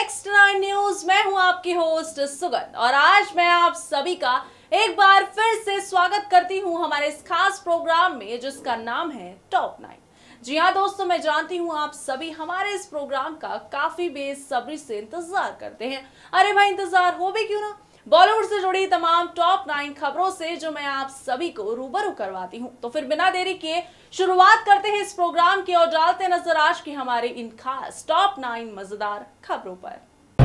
Next 9 news. मैं हूं आपकी होस्ट सुगंध और आज मैं आप सभी का एक बार फिर से स्वागत करती हूं हमारे इस खास प्रोग्राम में जिसका नाम है टॉप 9। जी हाँ दोस्तों, मैं जानती हूँ आप सभी हमारे इस प्रोग्राम का काफी बेसब्री से इंतजार करते हैं। अरे भाई, इंतजार हो भी क्यों ना, बॉलीवुड से जुड़ी तमाम टॉप 9 खबरों से जो मैं आप सभी को रूबरू करवाती हूँ। तो फिर बिना देरी किए शुरुआत करते हैं इस प्रोग्राम की और डालते नजर आज की हमारे इन खास टॉप 9 मजेदार खबरों पर।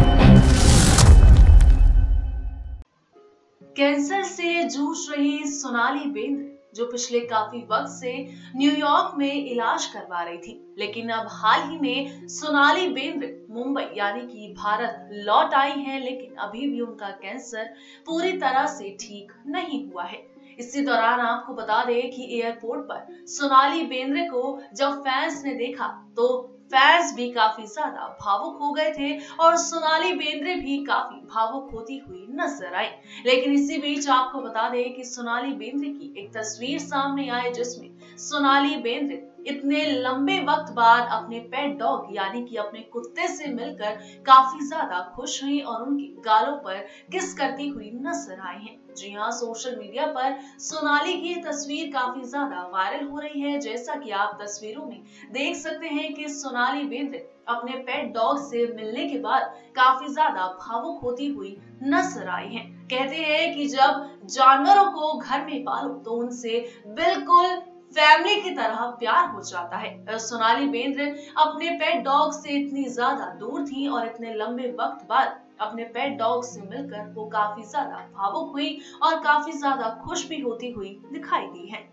कैंसर से जूझ रही सोनाली बेंद्रे, जो पिछले काफी वक्त से न्यूयॉर्क में इलाज करवा रही थी, लेकिन अब हाल ही में सोनाली बेंद्रे मुंबई यानी कि भारत लौट आई हैं, लेकिन अभी भी उनका कैंसर पूरी तरह से ठीक नहीं हुआ है। इसी दौरान आपको बता दें कि एयरपोर्ट पर सोनाली बेंद्रे को जब फैंस ने देखा तो फैंस भी काफी ज्यादा भावुक हो गए थे और सोनाली बेंद्रे भी काफी भावुक होती हुई नजर आई। लेकिन इसी बीच आपको बता दें कि सोनाली बेंद्रे की एक तस्वीर सामने आई जिसमें सोनाली बेंद्रे इतने लंबे वक्त बाद अपने पेट डॉग यानी कि अपने कुत्ते से मिलकर काफी ज्यादा खुश हुई और उनके गालों पर किस करती हुई नजर आई हैं। जी हाँ, सोशल मीडिया पर सोनाली की तस्वीर काफी ज्यादा वायरल हो रही है। जैसा कि आप तस्वीरों में देख सकते हैं कि सोनाली बेंद्रे अपने पेट डॉग से मिलने के बाद काफी ज्यादा भावुक होती हुई नजर आई हैं। कहते हैं कि जब जानवरों को घर में पालो तो उनसे बिल्कुल फैमिली की तरह प्यार हो जाता है। सोनाली बेंद्रे अपने पेट डॉग से इतनी ज्यादा दूर थी और इतने लंबे वक्त बाद अपने पेट डॉग से मिलकर वो काफी ज्यादा भावुक हुई और काफी ज्यादा खुश भी होती हुई दिखाई दी है।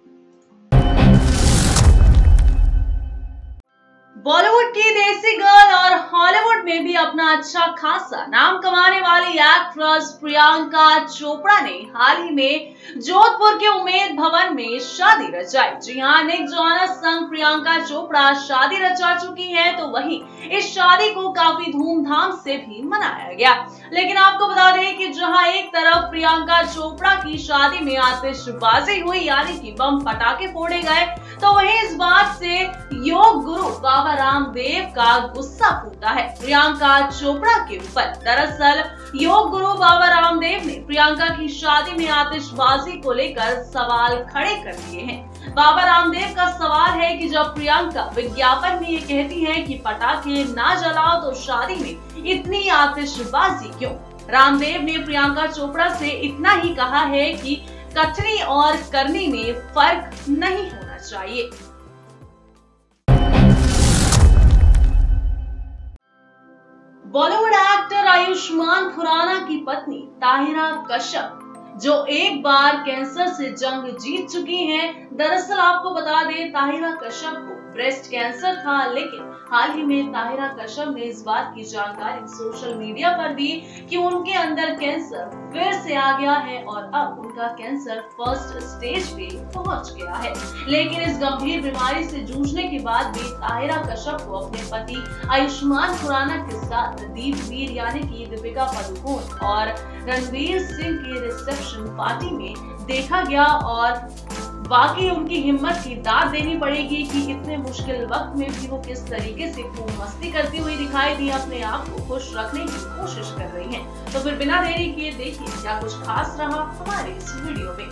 बॉलीवुड की देसी गर्ल और हॉलीवुड में भी अपना अच्छा खासा नाम कमाने वाली एक्ट्रेस प्रियंका चोपड़ा ने हाल ही में जोधपुर के उम्मेद भवन में शादी रचाई। जी हाँ, निक जोनस संग प्रियंका चोपड़ा शादी रचा चुकी हैं, तो वहीं इस शादी को काफी धूमधाम से भी मनाया गया। लेकिन आपको बता दें कि जहां एक तरफ प्रियंका चोपड़ा की शादी में आतिशबाजी हुई यानी कि बम पटाखे फोड़े गए, तो वहीं इस बात से योग गुरु बाबा रामदेव का गुस्सा फूटा है प्रियंका चोपड़ा के ऊपर। दरअसल योग गुरु बाबा रामदेव ने प्रियंका की शादी में आतिशबाजी को लेकर सवाल खड़े कर दिए हैं। बाबा रामदेव का सवाल है कि जब प्रियंका विज्ञापन में ये कहती हैं कि पटाखे ना जलाओ तो शादी में इतनी आतिशबाजी क्यों। रामदेव ने प्रियंका चोपड़ा से इतना ही कहा है कि कथनी और करनी में फर्क नहीं होना चाहिए। बॉलीवुड एक्टर आयुष्मान खुराना की पत्नी ताहिरा कश्यप, जो एक बार कैंसर से जंग जीत चुकी हैं। दरअसल आपको बता दें, ताहिरा कश्यप को ब्रेस्ट कैंसर था, लेकिन हाल ही में ताहिरा कश्यप ने इस बात की जानकारी सोशल मीडिया पर दी कि उनके अंदर कैंसर फिर से आ गया है और अब उनका कैंसर फर्स्ट स्टेज पे पहुंच गया है। लेकिन इस गंभीर बीमारी से जूझने के बाद भी ताहिरा कश्यप को अपने पति आयुष्मान खुराना के साथ दीपवीर यानी कि दीपिका पादुकोण और रणवीर सिंह के रिसेप्शन पार्टी में देखा गया और बाकी उनकी हिम्मत की दाद देनी पड़ेगी कि इतने मुश्किल वक्त में भी वो किस तरीके से खूब मस्ती करती हुई दिखाई दी, अपने आप को खुश रखने की कोशिश कर रही हैं। तो फिर बिना देरी किए देखिए क्या कुछ खास रहा हमारे इस वीडियो में।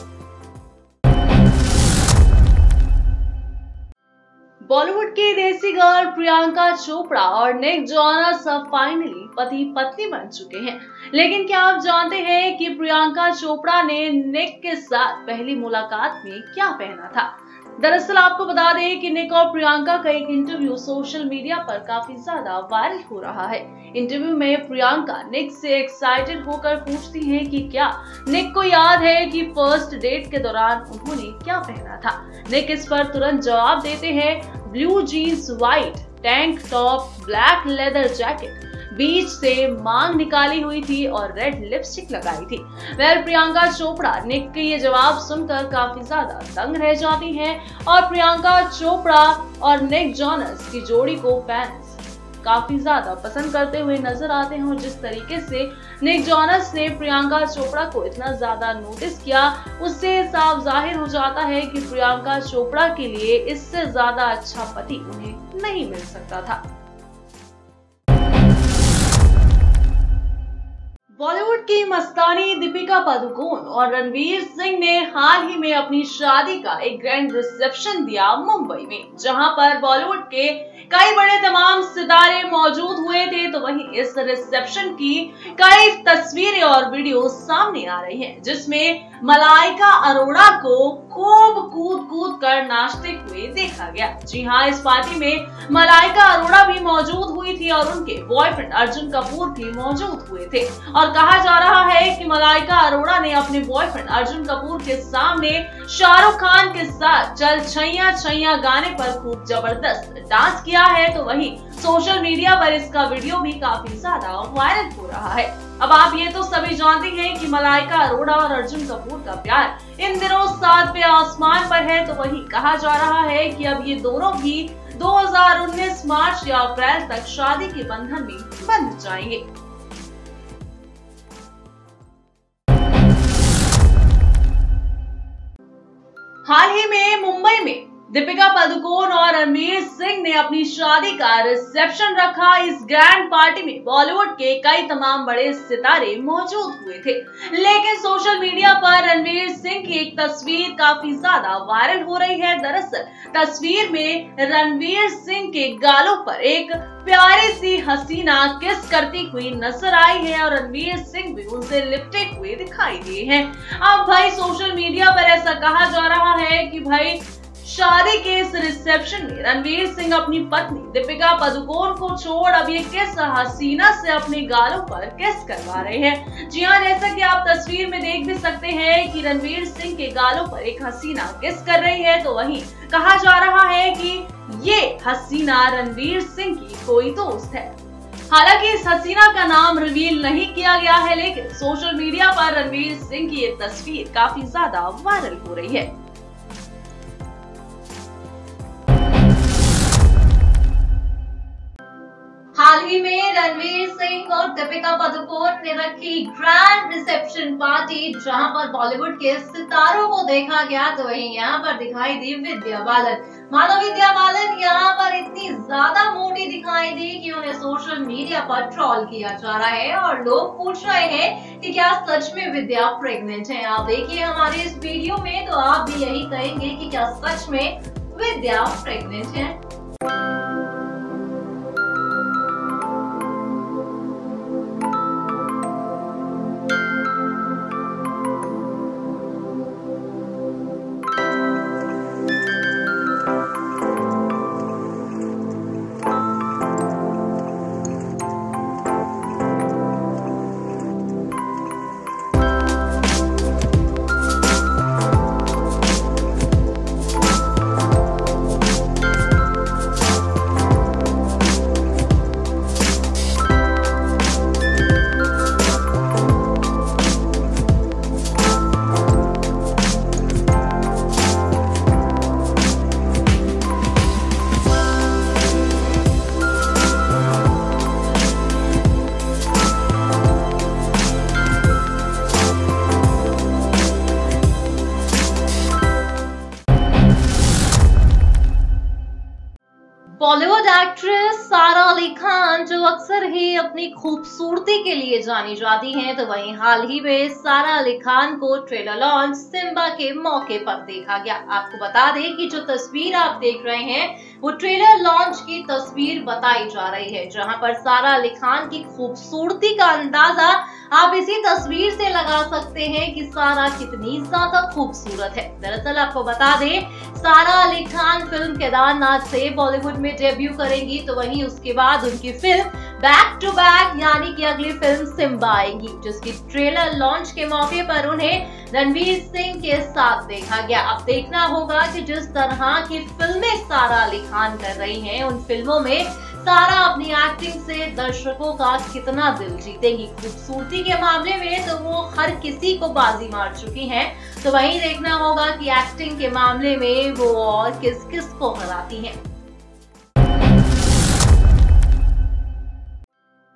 बॉलीवुड की देसी गर्ल प्रियंका चोपड़ा और निक जोनस अब फाइनली पति पत्नी बन चुके हैं। लेकिन क्या आप जानते हैं कि प्रियंका चोपड़ा ने निक के साथ पहली मुलाकात में क्या पहना था। दरअसल आपको बता दें कि निक और प्रियंका का एक इंटरव्यू सोशल मीडिया पर काफी ज्यादा वायरल हो रहा है। इंटरव्यू में प्रियंका निक से एक्साइटेड होकर पूछती हैं कि क्या निक को याद है कि फर्स्ट डेट के दौरान उन्होंने क्या पहना था। निक इस पर तुरंत जवाब देते हैं, blue jeans, white tank top, black leather jacket, बीच से मांग निकाली हुई थी और रेड लिपस्टिक लगाई थी। प्रियंका चोपड़ा निक के ये जवाब सुनकर काफी ज्यादा दंग रह जाती हैं और प्रियंका चोपड़ा और निक जोनस की जोड़ी को फैंस काफी ज्यादा पसंद करते हुए नजर आते हैं। और जिस तरीके से निक जोनस ने प्रियंका चोपड़ा को इतना ज्यादा नोटिस किया, उससे साफ जाहिर हो जाता है कि प्रियंका चोपड़ा के लिए इससे ज्यादा अच्छा पति उन्हें नहीं मिल सकता था। की मस्तानी दीपिका पादुकोण और रणवीर सिंह ने हाल ही में अपनी शादी का एक ग्रैंड रिसेप्शन दिया मुंबई में, जहां पर बॉलीवुड के कई बड़े तमाम सितारे मौजूद हुए थे। तो वहीं इस रिसेप्शन की कई तस्वीरें और वीडियो सामने आ रही हैं, जिसमें मलाइका अरोड़ा को खूब कूद कर नाचते हुए देखा गया। जी हाँ, इस पार्टी में मलाइका अरोड़ा भी मौजूद हुई थी और उनके बॉयफ्रेंड अर्जुन कपूर भी मौजूद हुए थे। और कहा जा रहा है कि मलाइका अरोड़ा ने अपने बॉयफ्रेंड अर्जुन कपूर के सामने शाहरुख खान के साथ चल छैया छैया गाने पर खूब जबरदस्त डांस किया है। तो वहीं सोशल मीडिया पर इसका वीडियो भी काफी ज्यादा वायरल हो रहा है। अब आप ये तो सभी जानते हैं कि मलाइका अरोड़ा और अर्जुन कपूर का प्यार इन दिनों 7वें आसमान पर है। तो वहीं कहा जा रहा है कि अब ये दोनों भी 2019 मार्च या अप्रैल तक शादी के बंधन में बंध जाएंगे। हाल ही में मुंबई में दीपिका पादुकोण और रणवीर सिंह ने अपनी शादी का रिसेप्शन रखा। इस ग्रैंड पार्टी में बॉलीवुड के कई तमाम बड़े सितारे मौजूद हुए थे, लेकिन सोशल मीडिया पर रणवीर सिंह की एक तस्वीर काफी ज्यादा वायरल हो रही है। दरअसल तस्वीर में रणवीर सिंह के गालों पर एक प्यारी सी हसीना किस करती हुई नजर आई है और रणवीर सिंह भी उनसे लिपटे हुए दिखाई दिए हैं। अब भाई सोशल मीडिया पर ऐसा कहा जा रहा है कि भाई शादी के इस रिसेप्शन में रणवीर सिंह अपनी पत्नी दीपिका पादुकोण को छोड़ अब ये किस हसीना से अपने गालों पर किस करवा रहे हैं। जी हाँ, जैसा कि आप तस्वीर में देख भी सकते हैं कि रणवीर सिंह के गालों पर एक हसीना किस कर रही है। तो वहीं कहा जा रहा है कि ये हसीना रणवीर सिंह की कोई दोस्त है। हालांकि इस हसीना का नाम रिवील नहीं किया गया है, लेकिन सोशल मीडिया पर रणवीर सिंह की ये तस्वीर काफी ज्यादा वायरल हो रही है। हाल ही में रणवीर सिंह और दीपिका पादुकोण ने रखी ग्रैंड रिसेप्शन पार्टी, जहां पर बॉलीवुड के सितारों को देखा गया। तो वहीं यहाँ पर दिखाई दी विद्या बालन। मानो विद्या बालन यहाँ पर इतनी ज्यादा मोटी दिखाई दी कि उन्हें सोशल मीडिया पर ट्रोल किया जा रहा है और लोग पूछ रहे हैं कि क्या सच में विद्या प्रेग्नेंट है। आप देखिए हमारे इस वीडियो में, तो आप भी यही कहेंगे कि क्या सच में विद्या प्रेग्नेंट है। बॉलीवुड एक्ट्रेस सारा अली खान, जो अक्सर ही अपनी खूबसूरती के लिए जानी जाती हैं, तो वहीं हाल ही में सारा अली खान को ट्रेलर लॉन्च सिम्बा के मौके पर देखा गया। आपको बता दें कि जो तस्वीर आप देख रहे हैं वो ट्रेलर लॉन्च की तस्वीर बताई जा रही है, जहां पर सारा अली खान की खूबसूरती का अंदाजा आप इसी तस्वीर से लगा सकते हैं कि सारा कितनी ज्यादा खूबसूरत है। दरअसल आपको बता दें, सारा अली खान फिल्म केदारनाथ से बॉलीवुड में डेब्यू करेंगी, तो वहीं उसके बाद उनकी फिल्म बैक टू बैक यानी कि अगली फिल्म सिम्बा आएगी, जिसकी ट्रेलर लॉन्च के मौके पर उन्हें रणवीर सिंह के साथ देखा गया। अब देखना होगा कि जिस तरह की फिल्में सारा अली खान कर रही हैं, उन फिल्मों में सारा अपनी एक्टिंग से दर्शकों का कितना दिल जीतेगी। खूबसूरती के मामले में तो वो हर किसी को बाजी मार चुकी हैं, तो वहीं देखना होगा कि एक्टिंग के मामले में वो और किस किस को हराती हैं।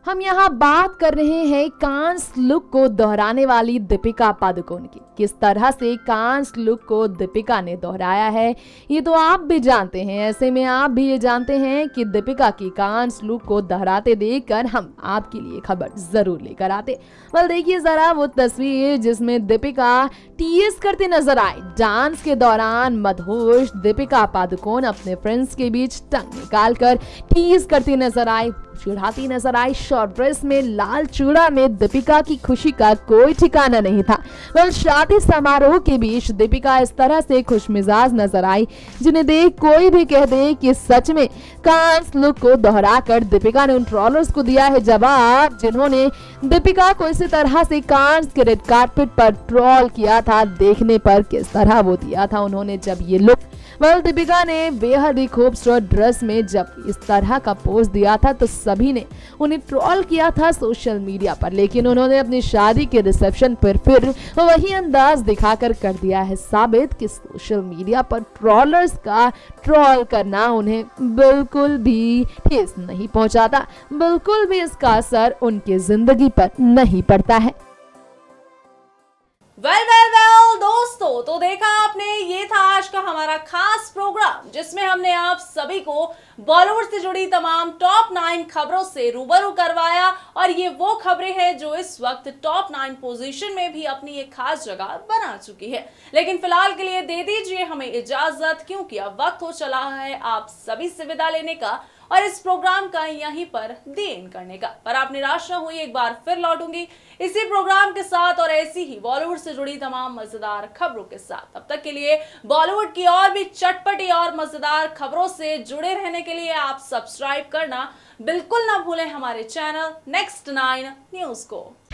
हम यहाँ बात कर रहे हैं कांस लुक को दोहराने वाली दीपिका पादुकोण की। किस तरह से कांस लुक को दीपिका ने दोहराया है ये तो आप भी जानते हैं। ऐसे में आप भी ये जानते हैं कि दीपिका की कांस लुक को दोहराते देखकर हम आपके लिए खबर जरूर लेकर आते। well, देखिए जरा वो तस्वीर जिसमें दीपिका टीएस करते नजर आए। डांस के दौरान मदहोश दीपिका पादुकोण अपने फ्रेंड्स के बीच टंग निकालकर टीएस करती नजर आई, चिढ़ाती नजर आई। शॉर्ट ड्रेस में लाल चूड़ा में दीपिका की खुशी का कोई ठिकाना नहीं था। शादी समारोह के बीच दीपिका इस तरह से खुशमिजाज नजर आई जिन्हें देख कोई भी कह दे कि सच में कांस लुक को दोहराकर दीपिका ने उन ट्रोलर्स को दिया है जवाब जिन्होंने दीपिका को इसी तरह से कांस के रेड कार्पेट पर ट्रोल किया था। देखने पर किस तरह वो दिया था उन्होंने जब ये लुक। दीपिका ने बेहद ही खूबसूरत ड्रेस में जब इस तरह का पोज दिया था तो सभी ने उन्हें ट्रोल किया था सोशल मीडिया पर, लेकिन उन्होंने अपनी शादी के रिसेप्शन पर फिर वही अंदाज दिखाकर कर दिया है साबित कि सोशल मीडिया पर ट्रोलर्स का ट्रोल करना उन्हें बिल्कुल भी ठेस नहीं पहुंचाता, बिल्कुल भी इसका असर उनकी जिंदगी पर नहीं पड़ता है। वेल दोस्तों, तो देखा आपने, ये था आज का हमारा खास प्रोग्राम जिसमें हमने आप सभी को बॉलीवुड से जुड़ी तमाम टॉप 9 खबरों से रूबरू करवाया। और ये वो खबरें हैं जो इस वक्त टॉप 9 पोजीशन में भी अपनी एक खास जगह बना चुकी है। लेकिन फिलहाल के लिए दे दीजिए हमें इजाजत, क्योंकि अब वक्त हो चला है आप सभी से विदा लेने का और इस प्रोग्राम का यहीं पर दी एंड करने का। पर आप निराश न हुई, एक बार फिर लौटूंगी इसी प्रोग्राम के साथ और ऐसी ही बॉलीवुड से जुड़ी तमाम मजेदार खबरों के साथ। तब तक के लिए बॉलीवुड की और भी चटपटी और मजेदार खबरों से जुड़े रहने के लिए आप सब्सक्राइब करना बिल्कुल ना भूलें हमारे चैनल नेक्स्ट 9 न्यूज को।